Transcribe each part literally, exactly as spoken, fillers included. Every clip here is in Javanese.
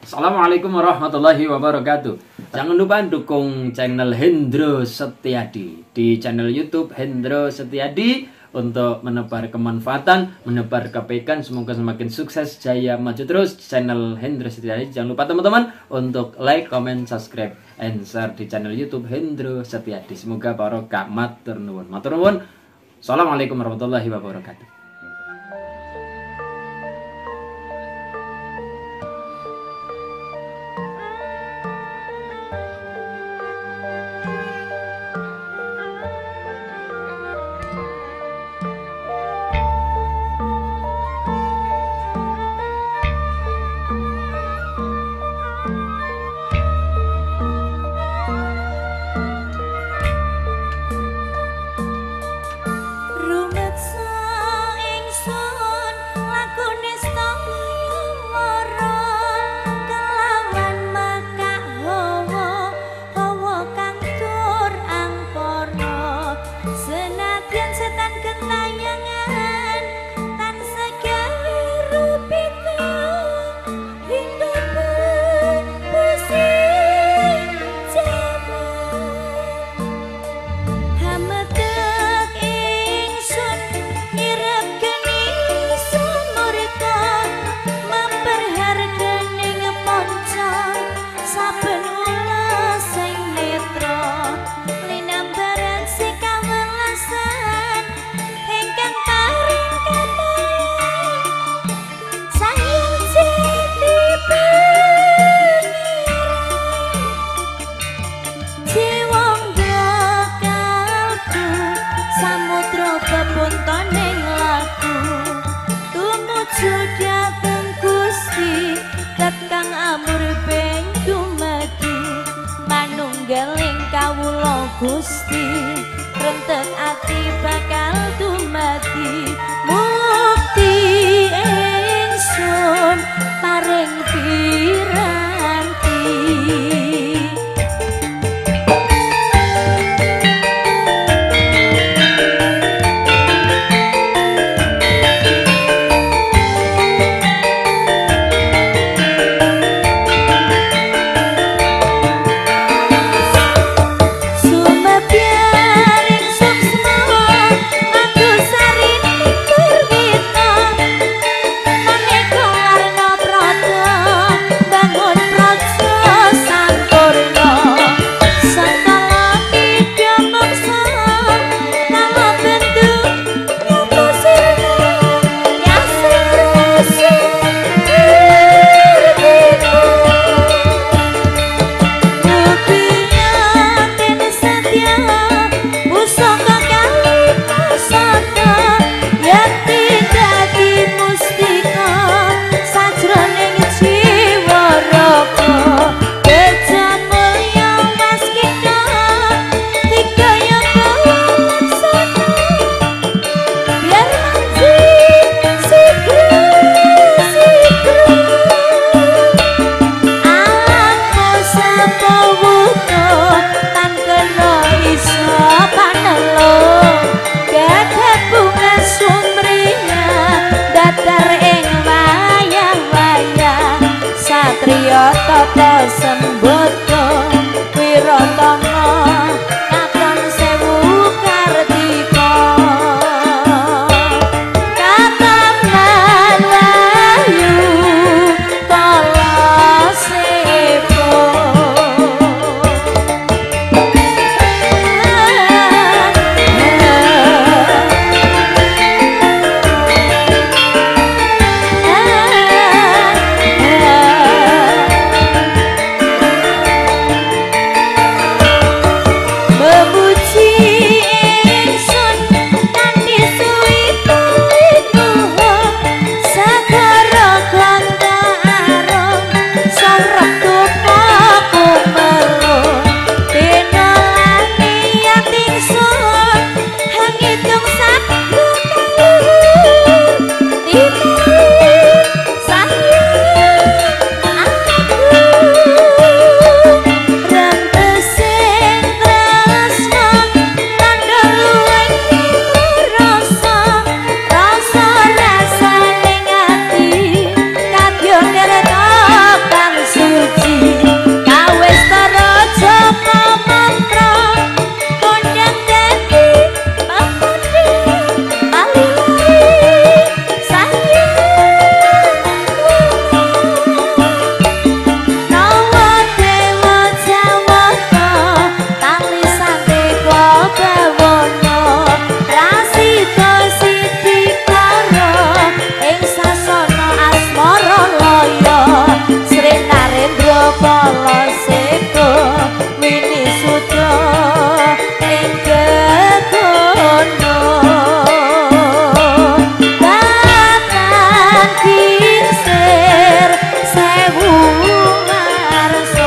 Assalamualaikum warahmatullahi wabarakatuh. Jangan lupa dukung channel Hendro Setiadi di channel YouTube Hendro Setiadi untuk menebar kemanfaatan, menebar kebaikan. Semoga semakin sukses, jaya, maju terus channel Hendro Setiadi. Jangan lupa teman-teman untuk like, comment, subscribe, and share di channel YouTube Hendro Setiadi. Semoga barokah. Matur nuwun. Matur nuwun. Assalamualaikum warahmatullahi wabarakatuh. Gusti rentet ati bakal dumati mukti ingsun paring piranti. Tata sembada Wiratana Kakang Sewu Kartika Kataman Wahyu Kala Sepo warsa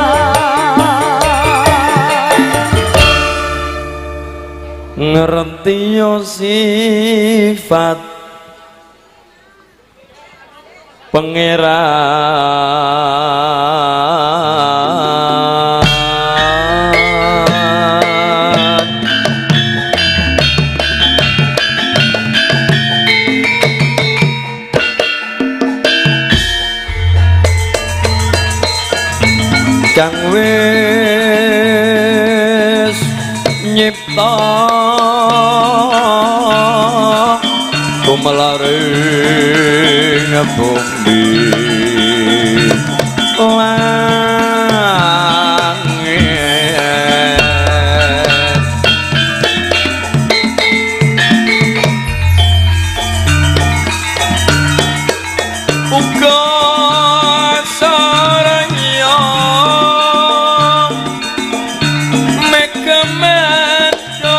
ngerti sifat pangeran kang wis nyipta kumelaring bumi langit uga saraya mekemedo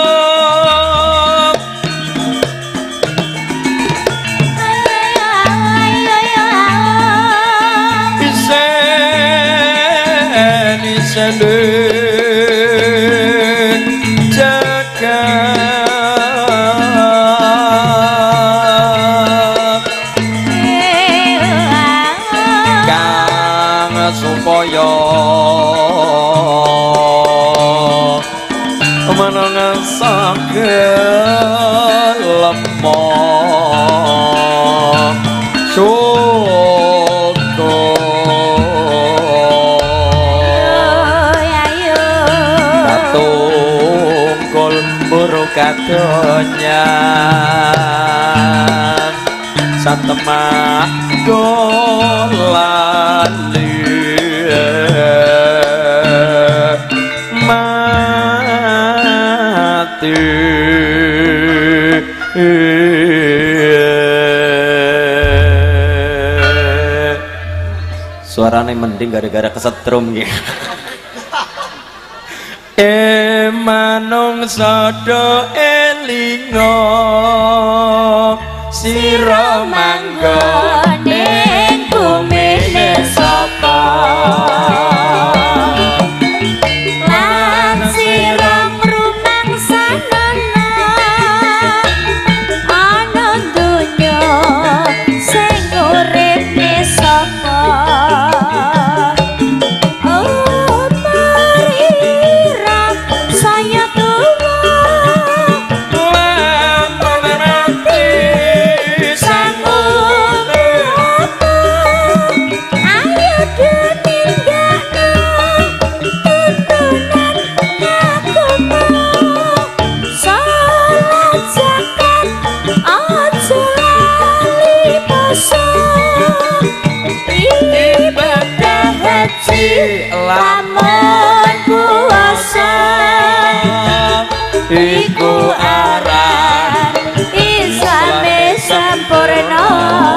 isen isen jagat kang supaya menang saged lemah syukur katungkul buruk kadonyan satemah golali mati suaranya mending gara-gara kesetrum gitu e manungsa do elingo sira manggon ning bumine sapa lan sira ngrumangsana ana donya sing uripne sapa oh marira saya tuwa lan mati sangun ayo ditinggakno tuntunan agama salat zakat aja lali poso ibadah haji lamun puasa iku aran Islame sampurna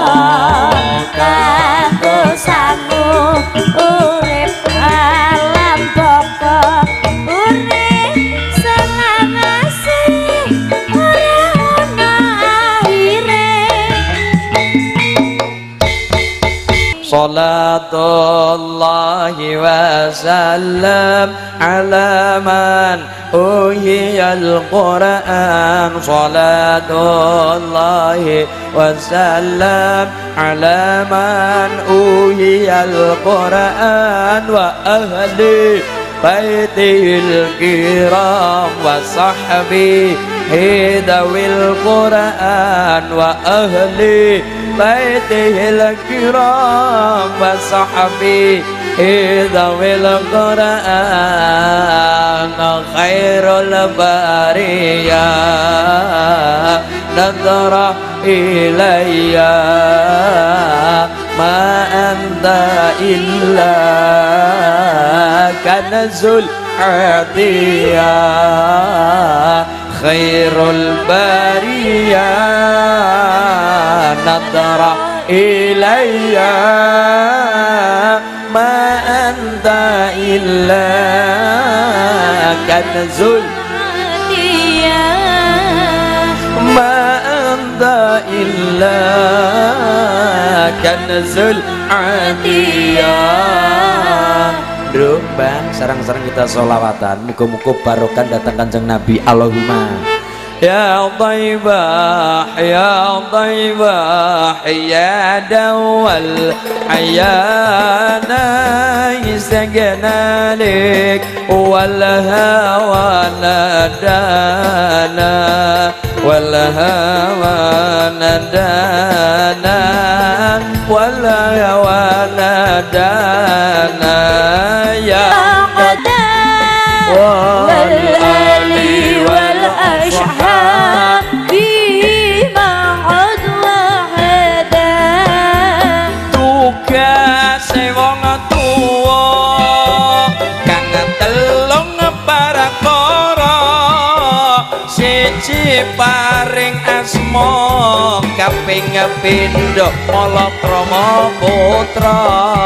kanggo sangu urip alam baka urip selawase ora ana akhire salatullahi wa salam ala man uhiyal Qur'an salatullahi wa salam ala man uhiyal Qur'an wa ahli baitil kiram wa sahbi hidawil Qur'an wa ahli baitihil kiram wa sahbi hidawil Qur'an khairul bariyah nadra ilayya ma anta illa kanzul atiyah khairul bariyah nadra ilayya ma anta illa kanzul ma anta illa kanzul adiyah. Duh bang, sarang-sarang kita sholawatan. Muka-muka barokah datang kanjeng Nabi. Allahumma ya Taibah, ya Taibah, ya dawal ayana istagna lik wal hawa nadana wal hawa nadana wal hawa nadana ya wal ali wal ashhab bima qad wahada tugas wong tuwa kang telung parakara siji paring asma kaping pindho Malakrama putra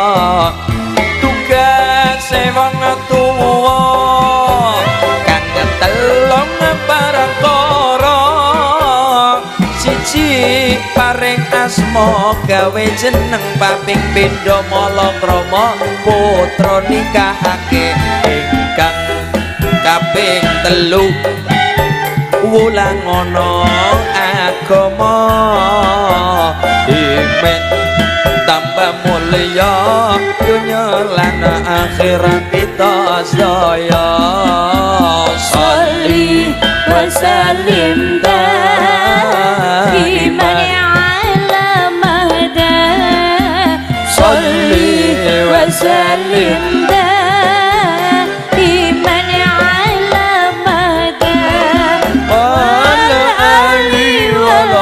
tugas wong tuwa kang telung parakara siji paring asma gawe jeneng paping pindho Malakrama putra nikahake ingkang kaping telu wulang ana agama imen tambah mulia dunya lan akhirat kita sedaya sholli wa sallim daiman ala mahda sholli wa sallim daiman ala mahda wal ali wal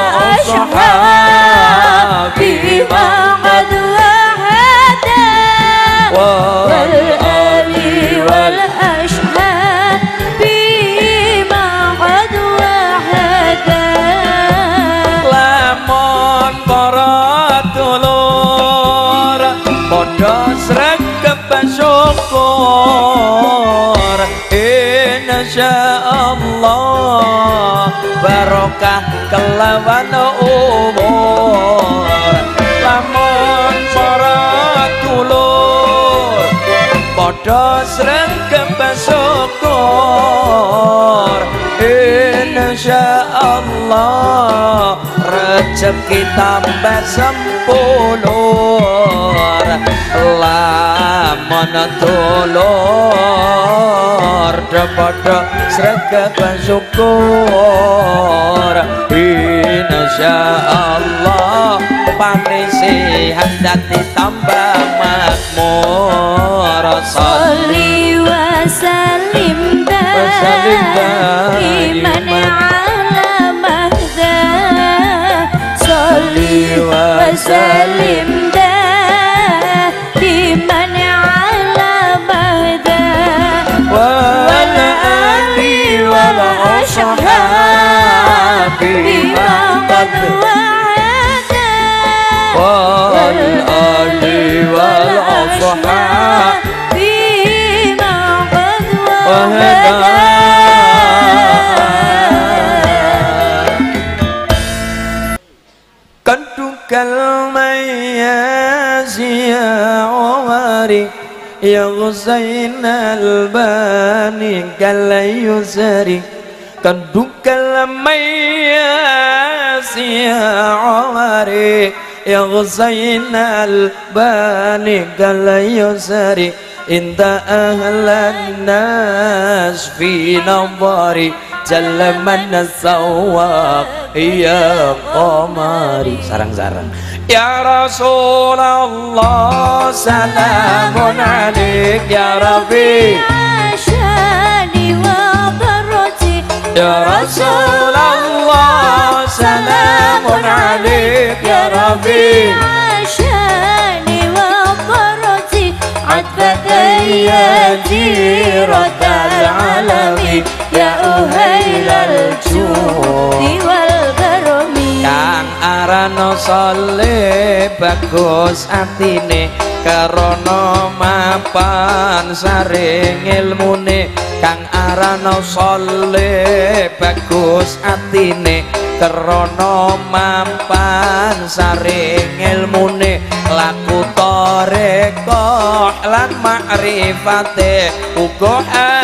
ashhab bima qad wahada wal ali wal ashhab bima qad wahada lamun para dulur padha sregep syukur insyaallah barokah kelawan umur lamun para dulur padha sregep syukur insyaallah rezeki tambah sempulur lamun dulur padha sregep syukur insyaallah panisihan dadi tambah makmur sholli wa sallim daiman ala mahda sholli wa sallim daiman ala mahda wal ali wal ashhab bima qad wahada wal ali wal ashhab bima qad wahada kantukal mayasiya umari ya Husainal bani kalayusari kantukal mayasiya umari ya Husainal bani kalayusari inta ahlan nas fi nawari jalaman nasawak ya qamari sarang-sarang ya Rasulullah salamun alaik ya Rabbi ashani wa barati ya Rasulullah salamun alaik ya Rabbi ashani wa barati atbaka ya jiratal alami ya uhailal judi wal karami kang arana saleh bagus atine karana mapan saring ilmune kang arana saleh bagus atine karana mapan saring ilmune laku to Allah lan makrifate uga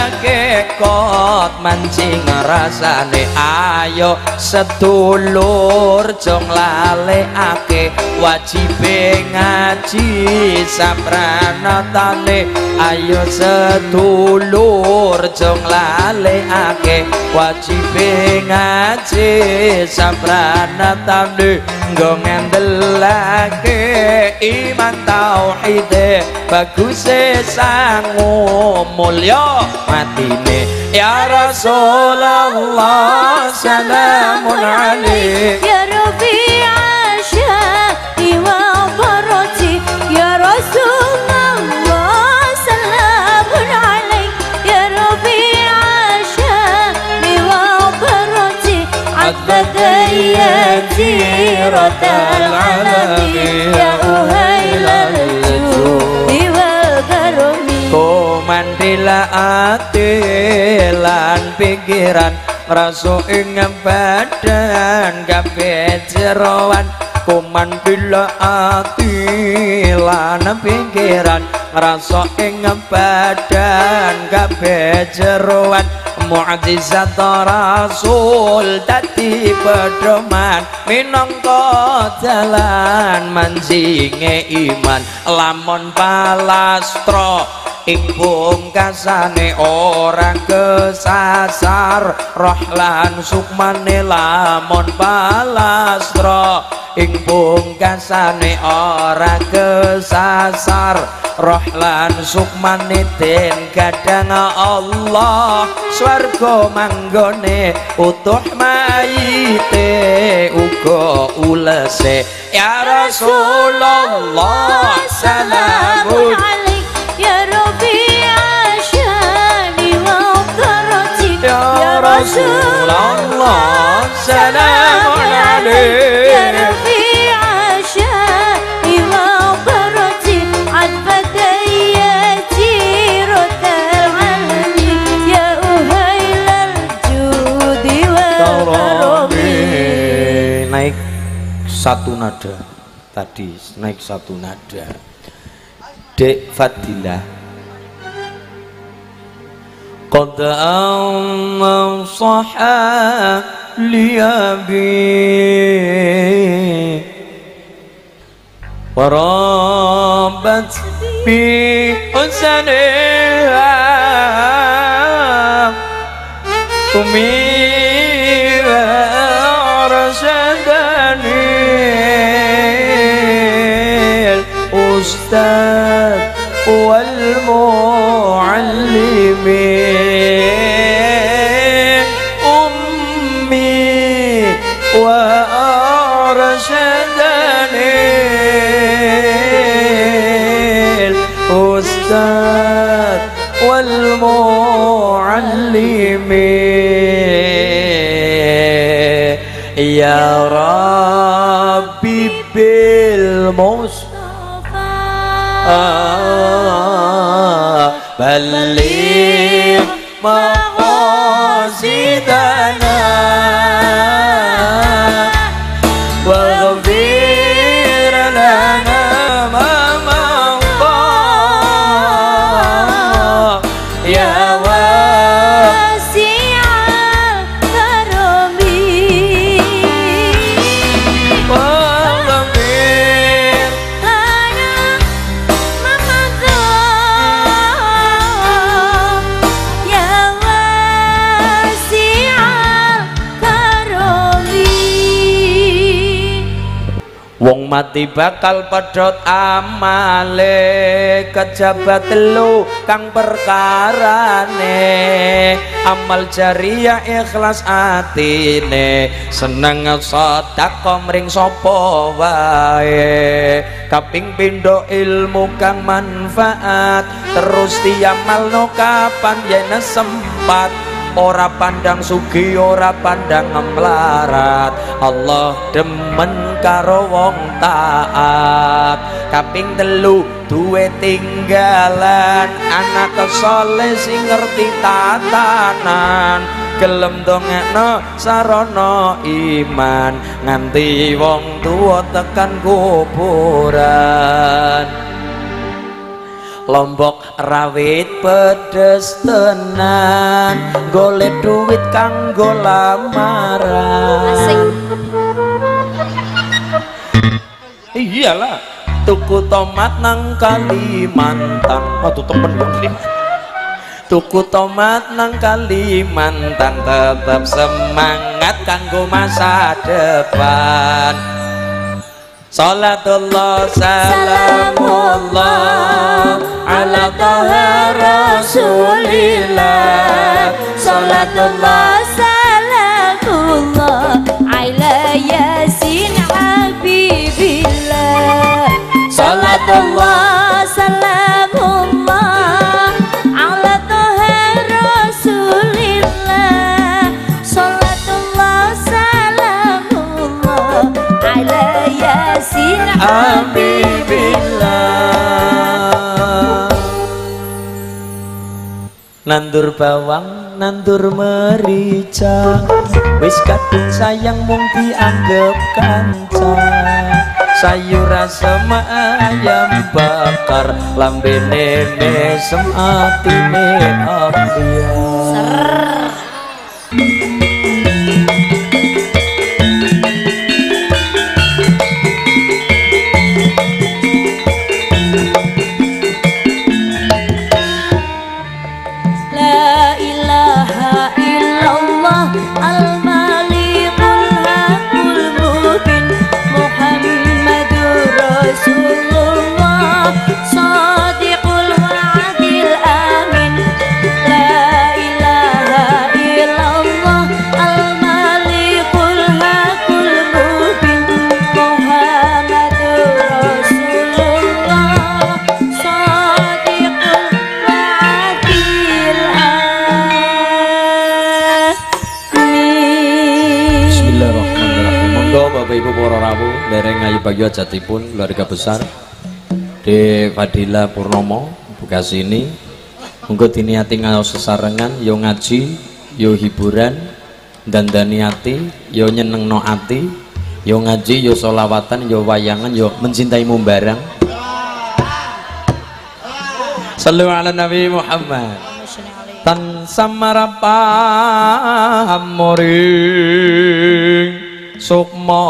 hakikat mancing rasane. Ayo sedulur jong lalekake wajibe ngaji sapranatane. Ayo sedulur jong lalekake wajibe ngaji sapranatane. Nggo ngandelake iman tauhide baguse sangu mulya matine. Ya Rasulullah salamun alaik Ya Rabi'a syahri wa barati Ya Rasulullah salamun alaik Ya Rabi'a syahri wa barati Adbadayati ratal alami Ya uhailal judi wal karami. Komandila ati lan pikiran raso ing badan kabeh jeroan. Komandila ati lan pikiran raso ing badan kabeh jeroan. Mu'jizat Rasul dadi pedoman minangka dalan manjinge iman. Lamun palastra ing pungkasane orang kesasar roh lan sukmane. Lamun palastra ing pungkasane ora kesasar roh lan sukmane. Den kadang Allah swarga manggone utuh mayite uga ulese. Ya Rasulullah salamun alaik Ya Rabi'a syahri wa barati Ya Rasulullah salamun alaik Ya Rabi'a syahri wa barati Adbadayati ratal alami Ya uhailal judi wal karami. Naik satu nada tadi, naik satu nada. Dek Fadilah qad ansaha liyabi warabat bi usaniha umira arsadani ustaz wal muallimin ummi wa arsadani ustaz wal muallimin. Ya Rabbi bil بلغ مقاصدنا واغفر لنا ما مضى يا واسع الكرم واغفر لنا ما مضى يا واسع الكرم. Wong mati bakal pedhot amale kejabat telu kang perkarane amal jariyah ikhlas atine seneng sedekah mring sapa wae kaping pindho ilmu kang manfaat terus diamalno kapan yen sempat ora pandang sugi ora pandang melarat Allah demen karo wong taat kaping telu duwe tinggalan anak saleh sing ngerti tatanan gelem dongekno sarana iman nganti wong tuwa tekan kuburan Lombok rawit pedes tenan, golek duit kanggo lamaran. Iyalah, tuku tomat nang Kalimantan. Waduh temen ya. Tuku tomat nang Kalimantan, tetep semangat kanggo masa depan. Salatullah salamullah ala toha rasulillah. Salatullah salamullah ala yasin habibillah. Salatullah salamullah ala toha rasulillah. Salatullah salamullah ala yasin habibillah. Nandur bawang, nandur merica, wis kadung sayang mung dianggep kanca. Sayur asem ayam bakar, lambene mesem atine ambiar. Lereng Ayu Bagyo Jatipun, keluarga besar De Fadila Purnomo Bekasi ini monggo diniati ngaos sesarengan yo ngaji yo hiburan dan daniati yo nyenengno ati yo ngaji yo solawatan yo wayangan yo mencintaimu barang. Sallu ala Nabi Muhammad. Tan samarapa hamuring sukma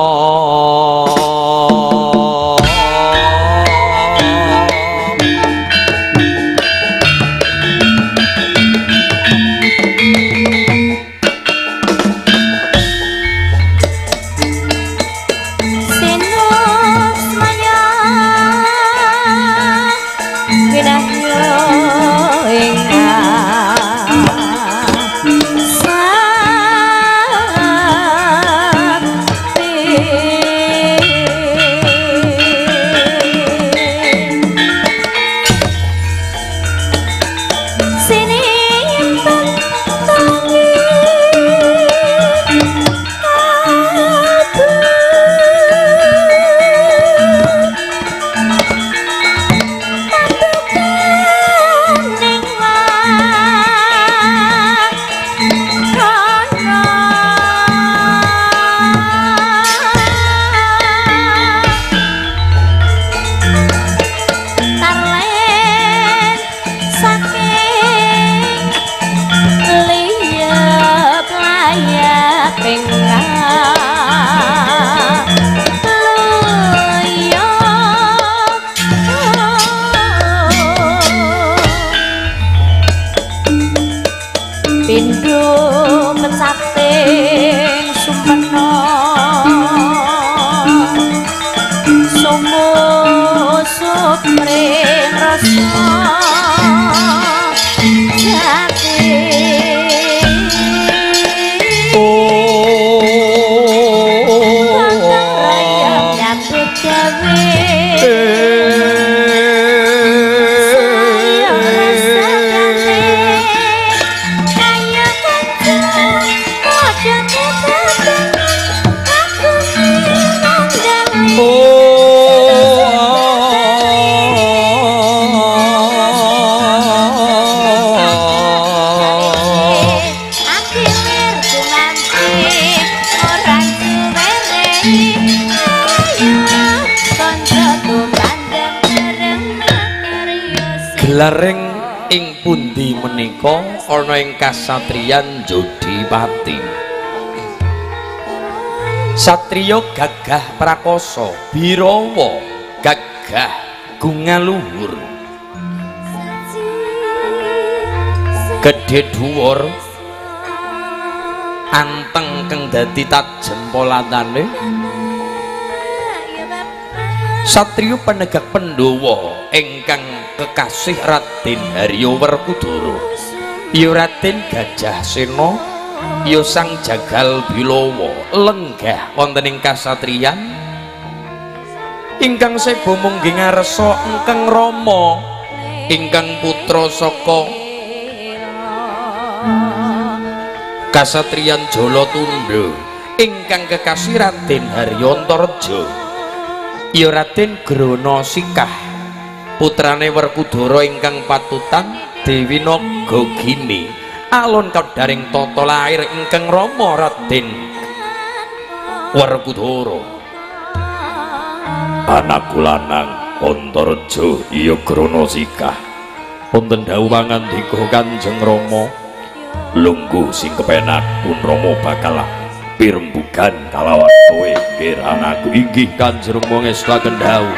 Saya Gelaring ing pundi menika ana ing kasatriyan Jodipati. Satriya gagah prakoso, Birawa gagah gungaluhur. Gedhe dhuwur anteng kang dadi tajem polatane. Satriya penegak Pandhawa ingkang kekasih Raden Harya Werkudara. Ya Raden Gajah Sena, ya Sang Jagal Bilawa lenggah wonten ing kasatriyan ingkang seba munggih ngarsa ingkang Rama ingkang putra saka kasatriyan Jalatundha ingkang kekasih Raden Haryantarja. Ya Raden Granasikah putrane Werkudara ingkang patutan Dewi Nagagini alon kadaring tata lair ingkang Rama Raden Werkudara. Anakku lanang Antarja iya Granasikah wonten dawuh pangandika Kanjeng Rama, lungguh sing kepenak pun Rama bakal pirembugan kalawan kowe nggih anakku. Inggih Kanjeng Rama ngestaken dawuh.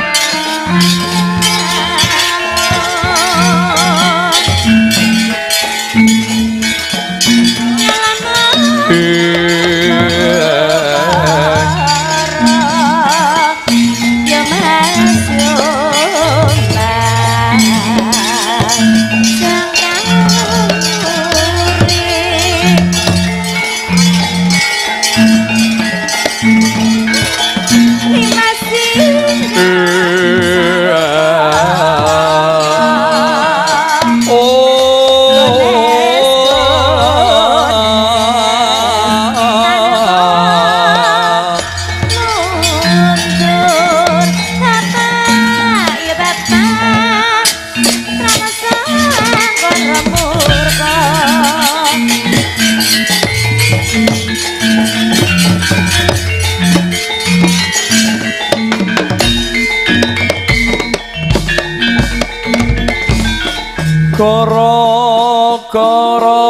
Gara-gara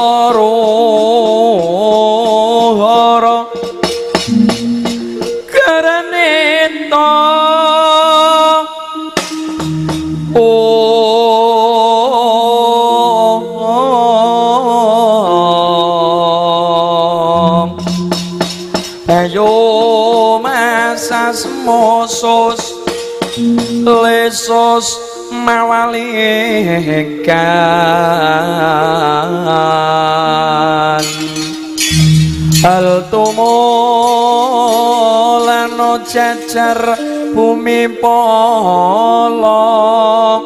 rohara karaneta oh ayo masas mosos lesos mawalikan hal tumulano cacar bumi polo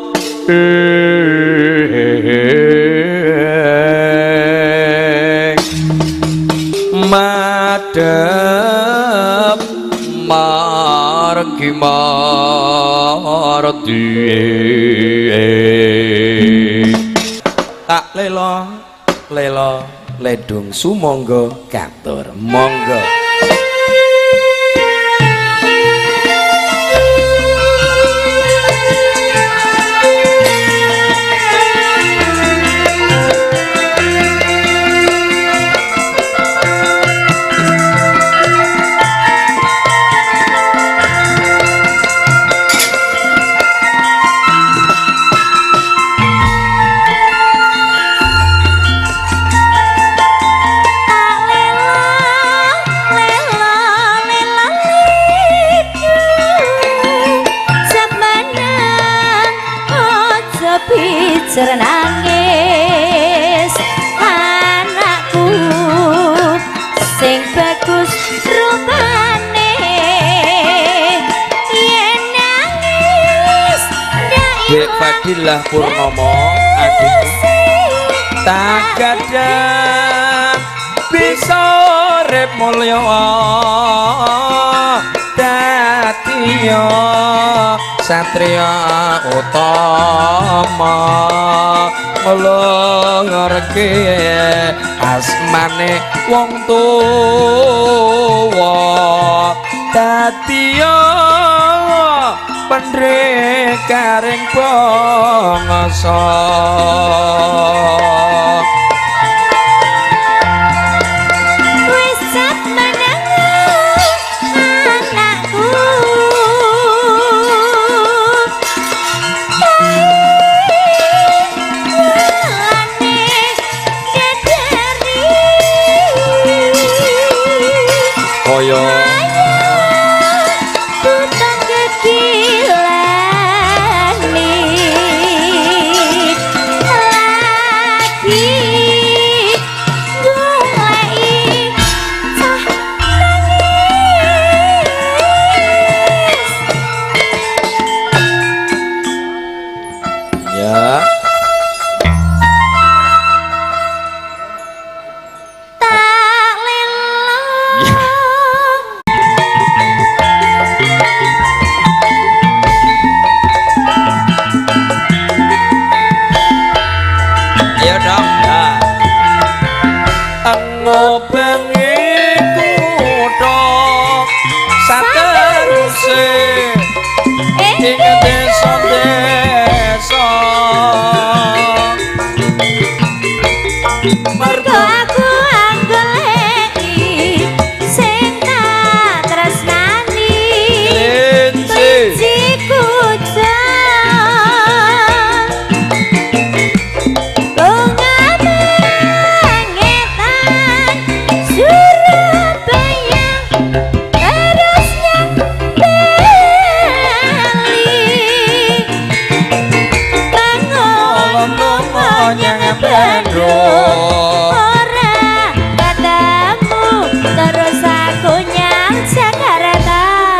madep margi mardi tak lelo lelo ledung sumangga katur monggo. Nangis anakku sing bagus rupane yen nangis Dek Fadilah Purnomo adikku tak gadang bisa urip mulya dadiya satriya utama nglongerke asmane wong tuwa dadiya pendrekaring bangsa wis sak meneng anakku kaya tutang kekilani lagi goleki cah nangis ya tak lelo ayo dong nah ngobengi kutha sateruse eh ing desa-desa mergo aku anggoleki sing tak tresnani Linci jiku jan pengamangetan Surabaya terusnya beli Lomo nyang bendro ora katamu terus aku nyang Jakarta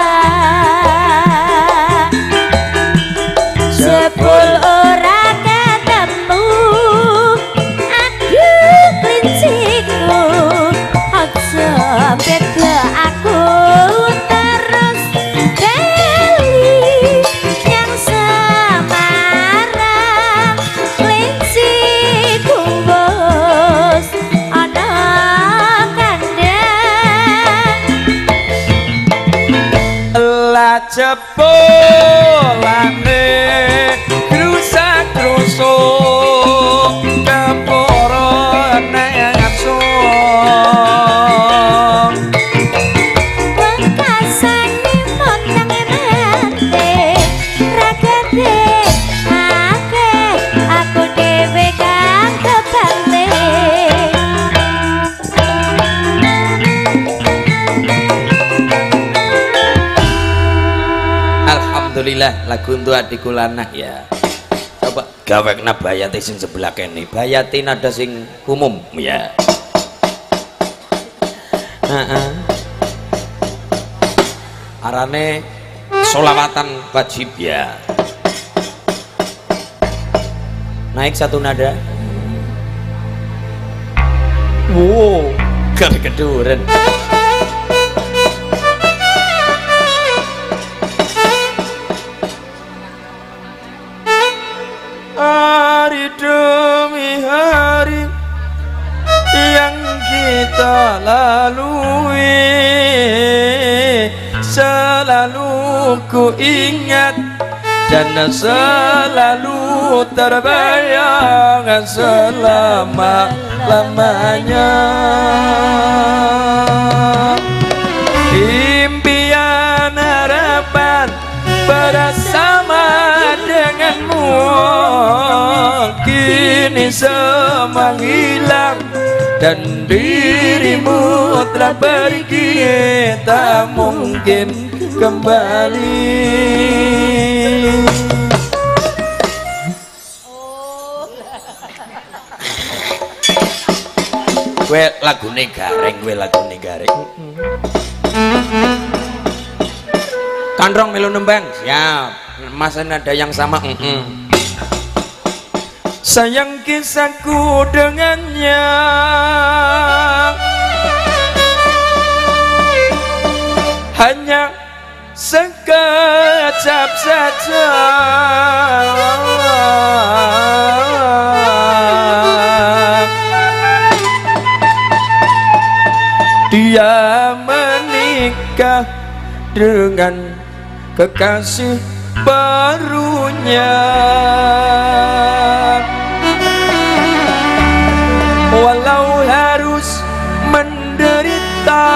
sepul ora ketemu aduh klinciku aja beda aku terus beli yang Semarang klinciku bos ana kandang la jebulane rusak-rusuk keporo nengsun wekasane montange mante ragate akeh aku dhewe kang kebante Alhamdulillah lagu untuk adikku lanang ya coba gawekna bayati sing sebelah kene bayati nada sing umum ya heeh arane solawatan wajib ya naik satu nada wow keduren hari demi hari yang kita lalui selalu ku ingat dan selalu terbayang selama-lamanya impian harapan bersama denganmu kini semua hilang dan dirimu telah pergi tak mungkin kembali. Gue lagune gareng, gue lagune gareng. Kandrong melu nembang, siap. Mas ada yang sama. Mm -mm. Sayang kisahku dengannya hanya sekejap saja. Dia menikah dengan kekasih barunya. Walau harus menderita,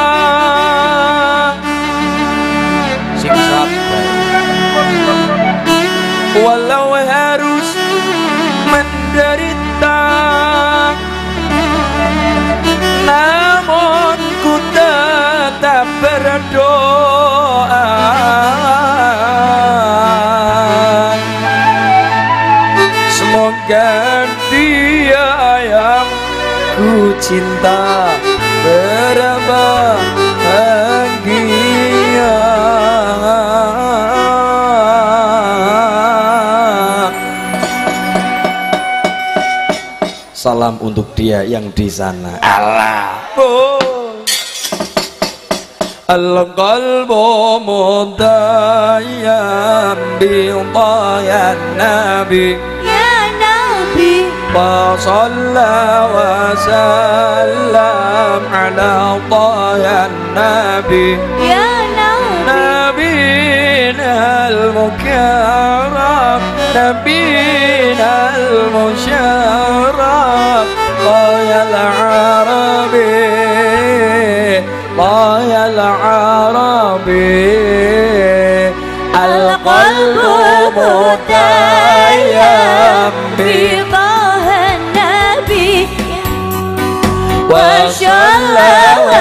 sing sabar. Walau harus menderita, namun ku tetap berdoa. Semoga dia yang ku cinta berbahagia. Salam untuk dia yang di sana. Allah. Oh. Al-qalbu mudayyam bi dhayan nabi. Ya Nabi, wa shalla wa sallam ala dhayan nabi. Ya Nabi, نبينا المكرم نبينا المشرف طايا العربي طايا العربي القلب متيم بطه النبي وصلى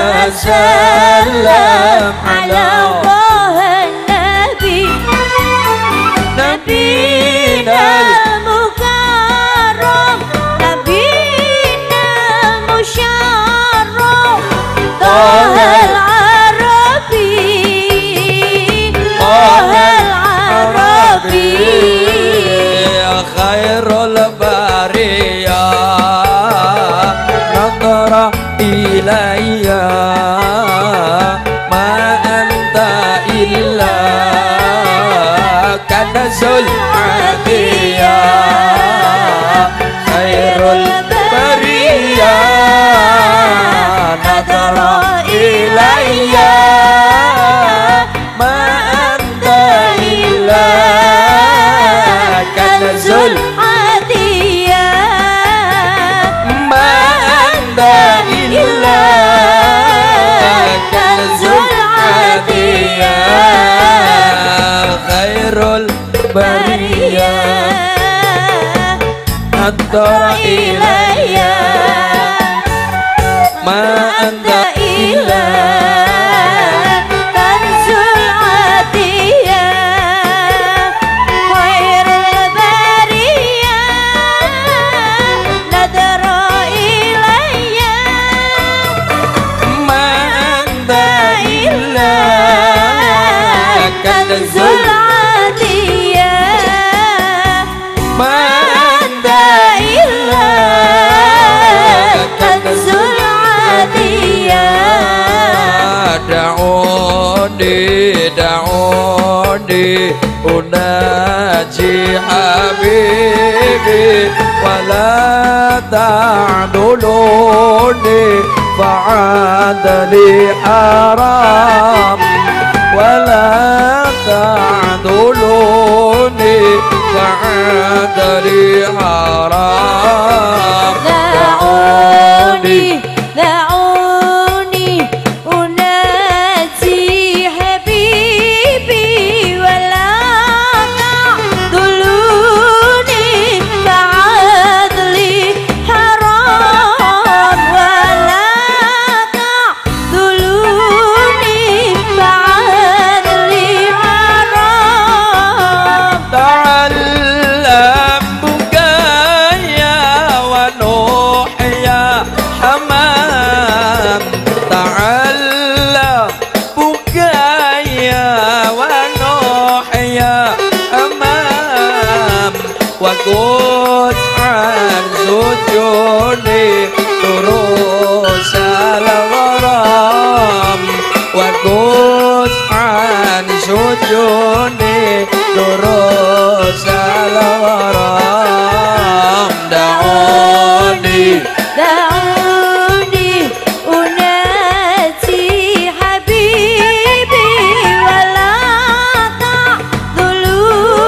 وسلم على طه النبي نبينا المكرم نبينا المشرف طه العربي طه العربي يا خير البرية نظر إلي ما أنت إلا كنز العطية خير البرية نظر إلي ما أنت إلا كنز العطية ما أنت إلا كنز العطية خير البرية نظر إلي ما أنت إلا كنز العطية خير البرية نظر إلي ما أنت إلا كنز العطية ما أنت إلا كنز العطية دعوني دعوني أناجي حبيبي ولا تعدلوني فعاد لي حرام ولا تعدلوني فعاد لي حرام دعوني دعوني أنادي حبيبي ولا تعذلوني فعدلي حرام ولا تعذلوني فعدلي حرام تعلم بكايا ونوحيا حمام تعلم بكايا ونوحيا حمام وقد عن سجوني دروس الغرام وقد عن سجوني دروس الغرام دعوني دعوني أنادي حبيبي ولا تعذلوني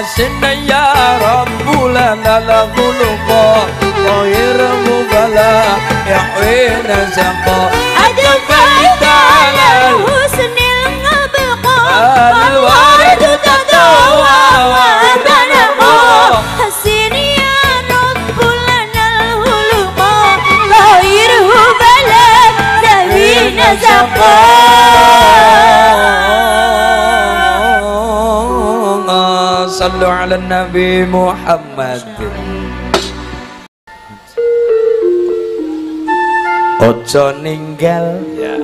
hasinna ya rabbul lana khuluqa khairu bala ya wina zaqa ada faida husnil ngabqa al-wardu tadawa wa banahu hasin ya rabbul lana khuluqa khairu bala zawina zaqa sallu ala nabi Muhammad. Ojo ninggal ya,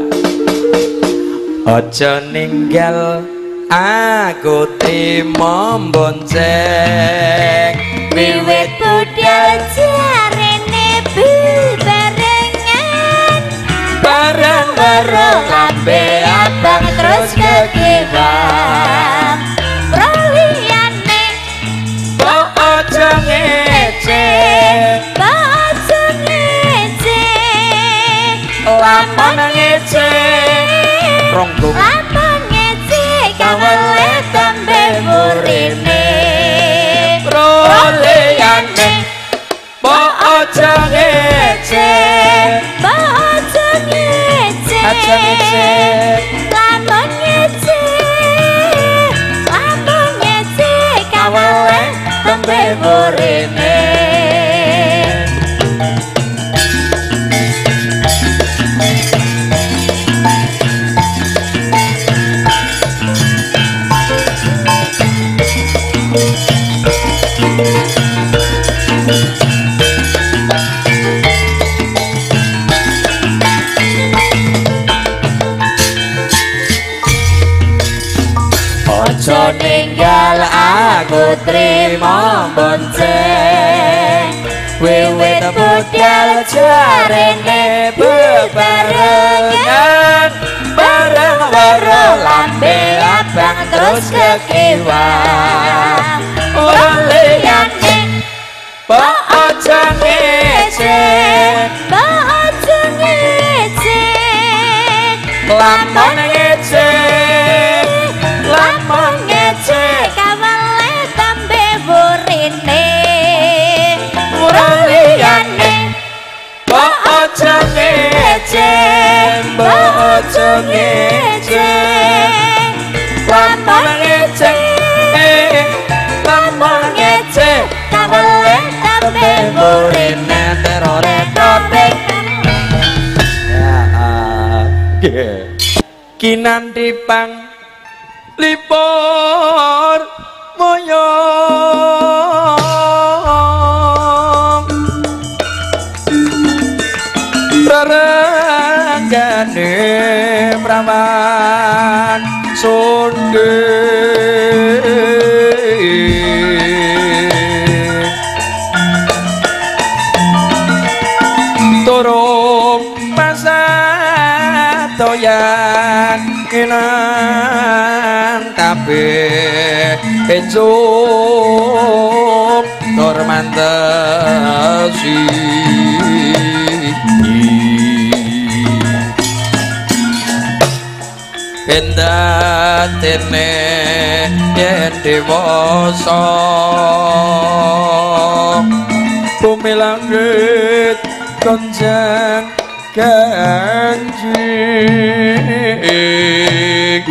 ojo ninggal aku trimo bonceng wiwit budal jarene bebarengan bareng-bareng lambe abang terus kekewang proliyane kok ojo ngece baca ngece lamun ngece ronggo lamun ngece kawale tambe murine proliyane kok ojo ngece baca ngece aja ngece lamun ngece lamun ngece kawale tambe murine ojo ninggal aku trimo bonceng wiwit budal jarene bebarengan bareng-bareng lambe abang terus kekewang liyane kok ojo ngece baca ngece lamun ngece lamun ngece kawale tambe burine liyane kok ojo ngece ojo ngece lamun ngece lamun ngece kawale tambe burine terore topik ya kinanti pang lipur moyong raranggane prawan sonde turung pasatoyan kenan kabeh ejuk tur mantesi endatene yen dewasa bumi langit konjang kanjeng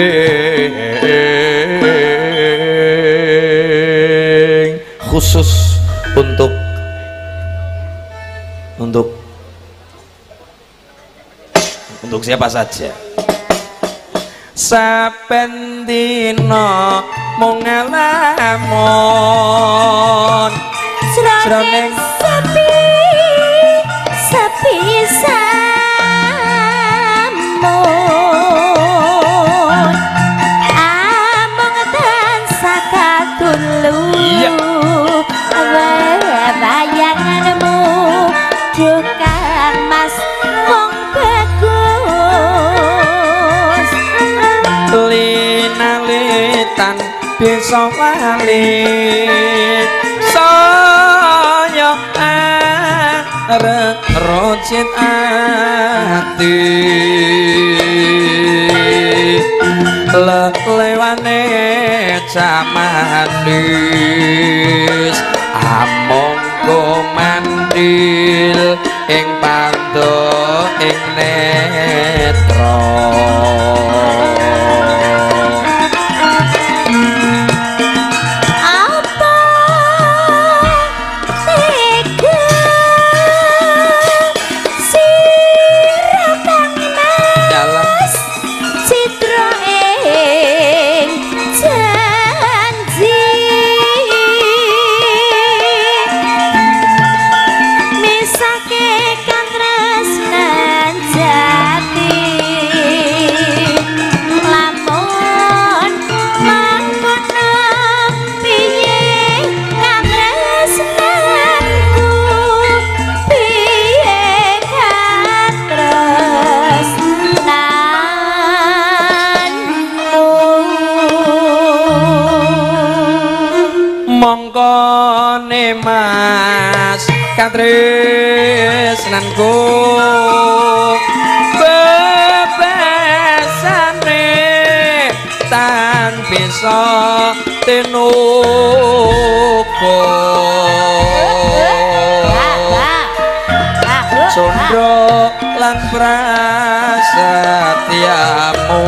khusus untuk untuk untuk siapa saja saben dina mung ngalamun Sroning sepi sepi samun amung tansah kadulu iya bayanganmu tukang mas wong bagus linalitan bisa wali saya arep rocit ati lewane camanis among komandil ing pando ing netra mongkone mas katresnanku bebasane tan bisa tinuku sondro lan prasetyamu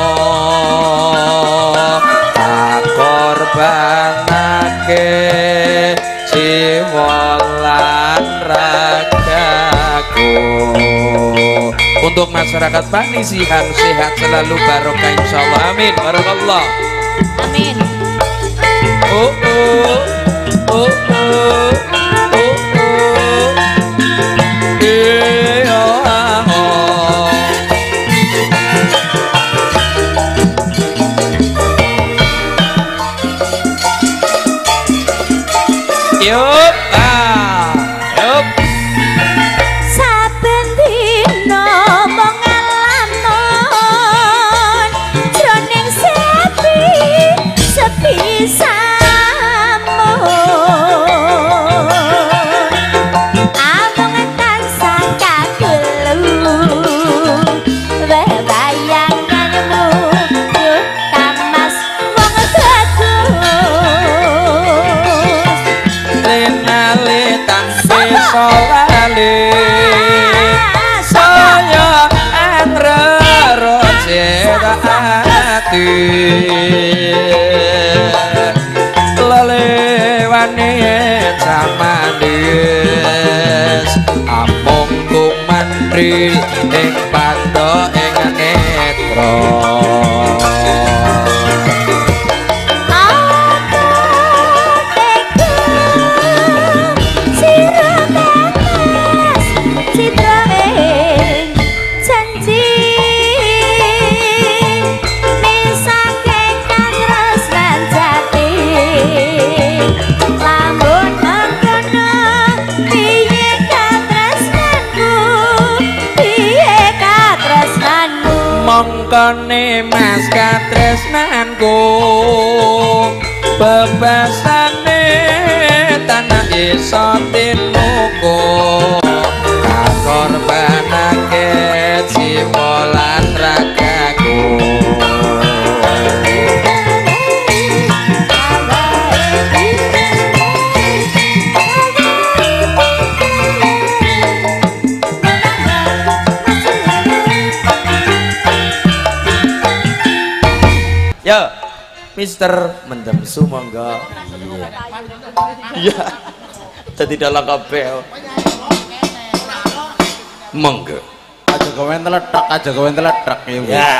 korbanake jiwa lan ragaku untuk masyarakat Panisihan sehat selalu barokah insyaallah amin barakallah Amin. oh oh oh oh oh oh eh oh oh yup ah yup Saben dina mung ngalamun jroning sepi sepi samun amung tansah kagelu bebayanganmu yuk kamas wong bagus lenale tanpa solale saya angrero cedati lelewani camanis among kumandril ing pando ing netra mongkone mas katresnanku bebasane tanah iso tinuku korbanake jiwa lan ragaku yo Mister Mendem Sumangga iya iya tadi dalam kabel monggo aja gawen teletak aja gawen teletak ya ya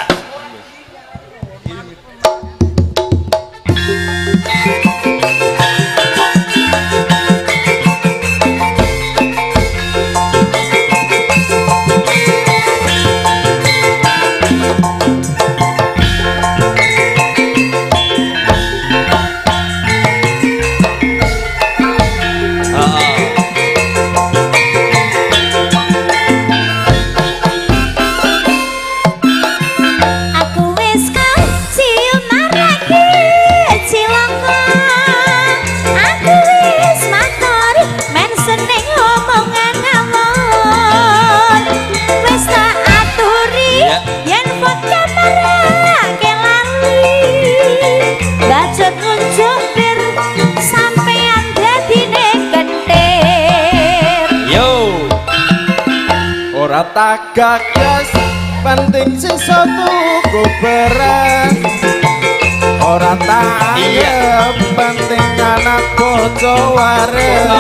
ora tak gagas penting sisa tuku beras ora tak anggap penting anak bojo waris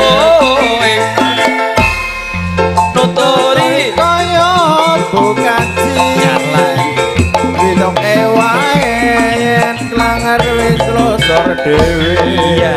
nuturi kaya bukan cilan diloke wae yen klangar wis losor dhewe ya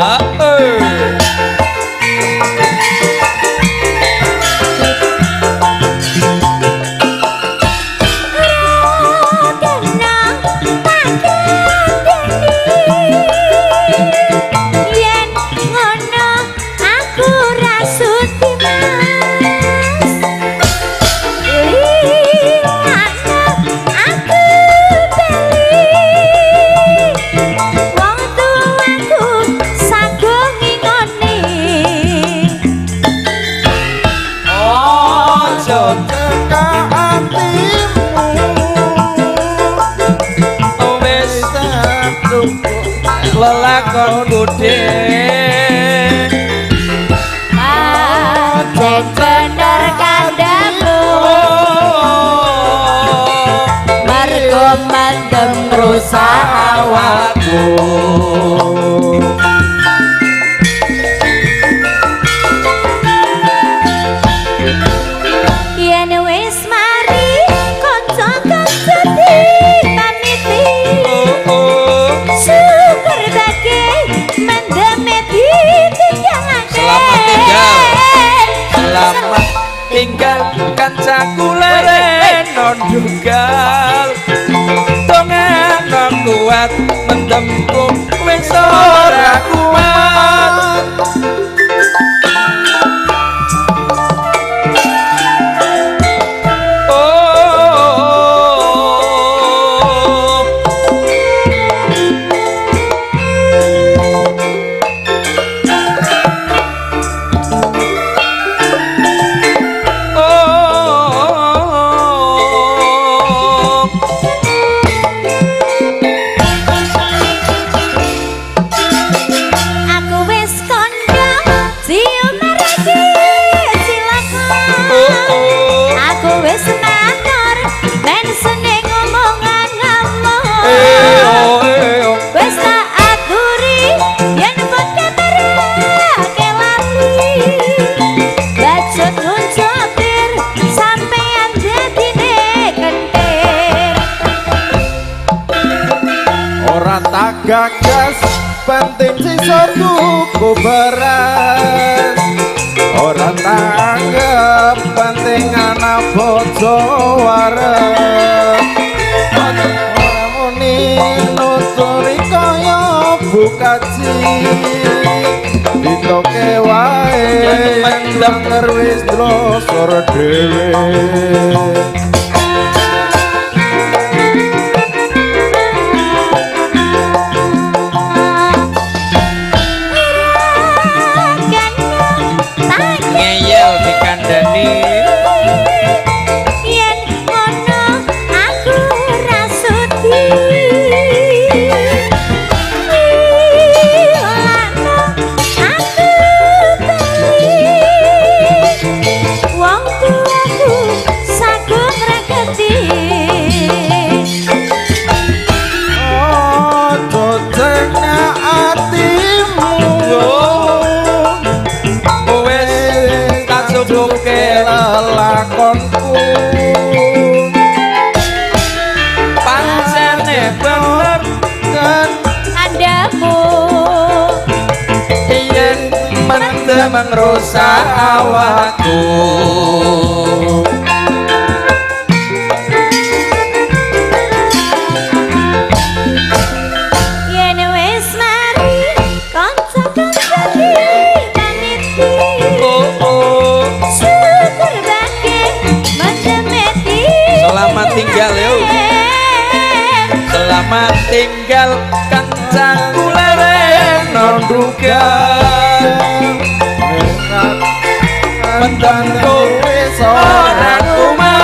lelakon budi Pancen bener kandamu Mergo mendem rusak awakku Yen wis mari kanca-kanca dipamiti syukur bagi mendemeti tinggalake selamat tinggal kancaku leren non dugal dongeng kuat mendemku wis ora kuat gagas penting sisa tuku beras ora tanggap penting anak bojo waras ora muni nuturi kaya bukaji ditoke wae denger wis losor dhewe lelakonku pancene bener kan kandamu yen mendem ngrusak awakku yen wis mari kanca-kanca dipamiti oh oh syukur bagi mendemeti selamat tinggal yo selamat tinggal kancaku leren non dugal mendanku wis ora kumat